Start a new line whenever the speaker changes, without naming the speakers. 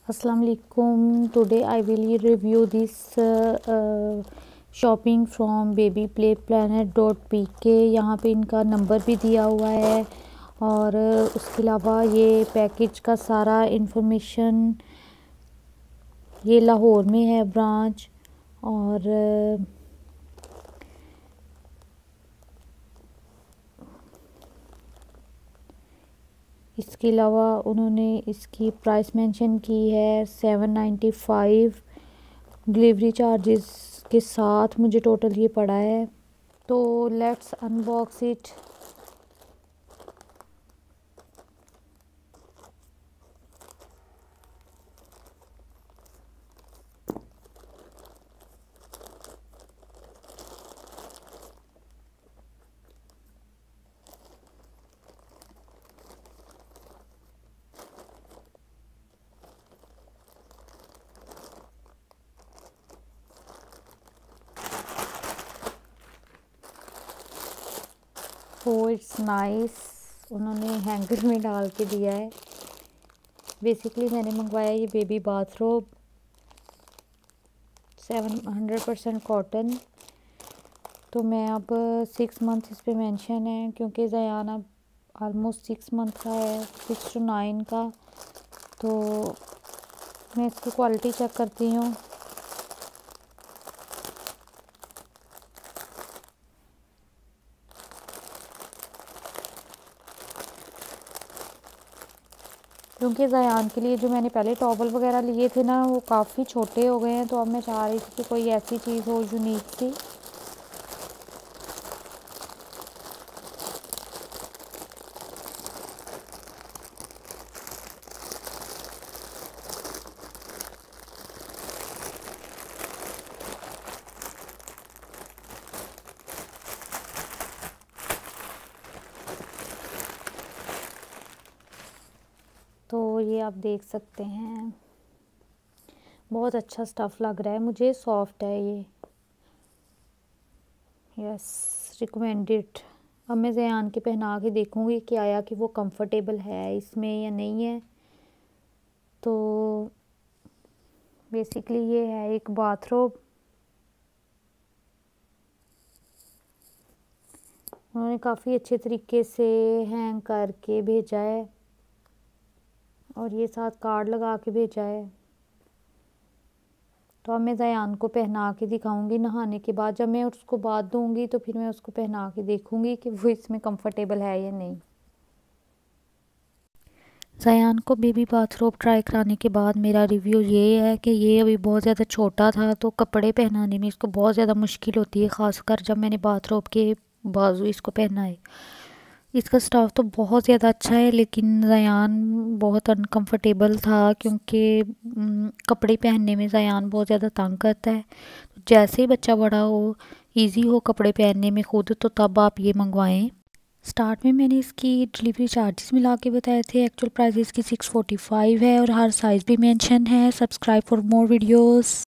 Assalamu alaikum. Today I will review this shopping from babyplayplanet.pk। यहाँ पे इनका number भी दिया हुआ है और उसके अलावा ये पैकेज का सारा इंफॉर्मेशन, ये लाहौर में है ब्रांच। और इसके अलावा उन्होंने इसकी प्राइस मेंशन की है 795। डिलीवरी चार्जेस के साथ मुझे टोटल ये पड़ा है। तो let's unbox it. Oh it's nice, उन्होंने हैंगर में डाल के दिया है। बेसिकली मैंने मंगवाया ये बेबी बाथरोब 100% कॉटन। तो मैं अब 6 मंथ इस पे मेंशन है क्योंकि ज़यान अब ऑलमोस्ट 6 मंथ का है, 6 to 9 का। तो मैं इसकी क्वालिटी चेक करती हूँ। क्योंकि ज़यान के लिए जो मैंने पहले टॉवल वगैरह लिए थे ना, वो काफ़ी छोटे हो गए हैं। तो अब मैं चाह रही थी कि कोई ऐसी चीज़ हो यूनिक सी। तो ये आप देख सकते हैं, बहुत अच्छा स्टफ़ लग रहा है मुझे, सॉफ्ट है ये। Yes, recommended. अब मैं ज़यान के पहना के देखूँगी कि आया कि वो कंफर्टेबल है इसमें या नहीं है। तो बेसिकली ये है एक बाथरोब। उन्होंने काफ़ी अच्छे तरीके से हैंग करके भेजा है और ये साथ कार्ड लगा के भेजा है। तो अब मैं ज़यान को पहना के दिखाऊंगी नहाने के बाद। जब मैं उसको बाथ दूंगी तो फिर मैं उसको पहना के देखूंगी कि वो इसमें कंफर्टेबल है या नहीं। ज़यान को बेबी बाथरोब ट्राई कराने के बाद मेरा रिव्यू ये है कि ये अभी बहुत ज़्यादा छोटा था, तो कपड़े पहनाने में इसको बहुत ज़्यादा मुश्किल होती है, ख़ासकर जब मैंने बाथरोब के बाजू इसको पहनाए। इसका स्टाफ तो बहुत ज़्यादा अच्छा है, लेकिन ज़यान बहुत अनकंफर्टेबल था क्योंकि कपड़े पहनने में ज़यान बहुत ज़्यादा तंग करता है। जैसे ही बच्चा बड़ा हो, इजी हो कपड़े पहनने में खुद, तो तब आप ये मंगवाएं। स्टार्ट में मैंने इसकी डिलीवरी चार्जेस मिला के बताए थे। एक्चुअल प्राइस इसकी 645 है और हर साइज़ भी मेंशन है। Subscribe for more videos.